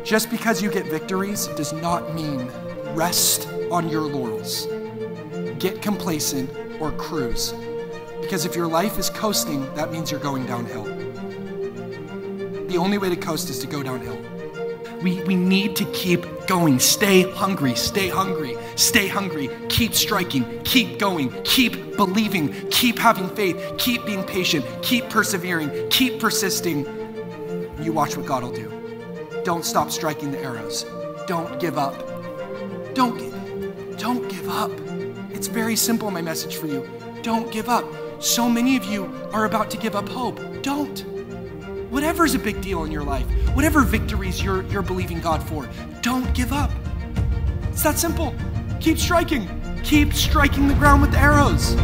Just because you get victories does not mean rest on your laurels. Get complacent or cruise. Because if your life is coasting, that means you're going downhill. The only way to coast is to go downhill. We need to keep going. Stay hungry, stay hungry, stay hungry. Keep striking, keep going, keep believing, keep having faith, keep being patient, keep persevering, keep persisting. You watch what God will do. Don't stop striking the arrows. Don't give up. Don't give up. It's very simple, my message for you. Don't give up. So many of you are about to give up hope. Don't. Whatever's a big deal in your life, whatever victories you're believing God for, don't give up. It's that simple. Keep striking. Keep striking the ground with the arrows.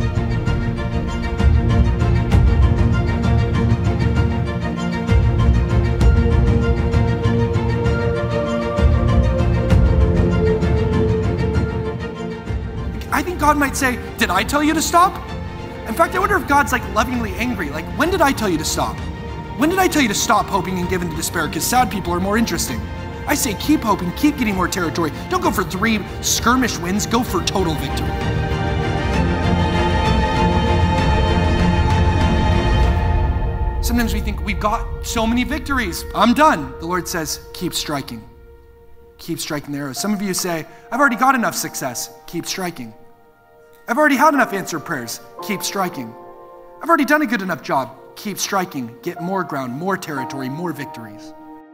I think God might say, did I tell you to stop? In fact, I wonder if God's like lovingly angry. Like, when did I tell you to stop? When did I tell you to stop hoping and give in to despair? Because sad people are more interesting. I say keep hoping, keep getting more territory. Don't go for 3 skirmish wins, go for total victory. Sometimes we think we've got so many victories. I'm done. The Lord says, keep striking. Keep striking the arrows. Some of you say, I've already got enough success. Keep striking. I've already had enough answered prayers. Keep striking. I've already done a good enough job. Keep striking. Get more ground, more territory, more victories.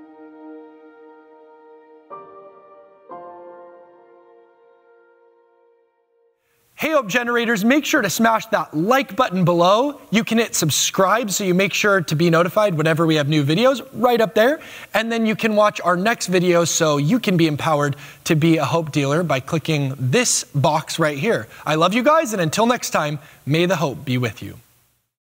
Hey Hope Generators, make sure to smash that like button below. You can hit subscribe so you make sure to be notified whenever we have new videos right up there. And then you can watch our next video so you can be empowered to be a hope dealer by clicking this box right here. I love you guys, and until next time, may the hope be with you.